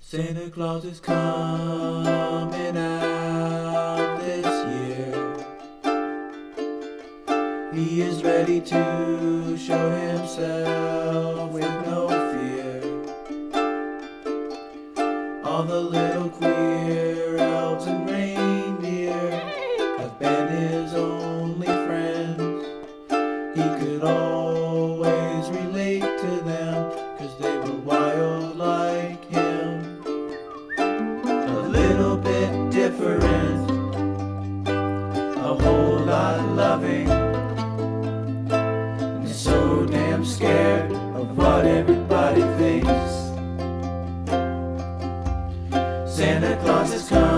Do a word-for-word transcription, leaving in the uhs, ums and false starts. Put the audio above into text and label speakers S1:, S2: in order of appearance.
S1: Santa Claus is coming out this year. He is ready to show himself with no fear. All the little queer elves and reindeer have been his only friends. He could always relate to them, 'cause they were wild like him. A little bit different, a whole lot loving, and so damn scared of what everybody thinks. Santa Claus is coming.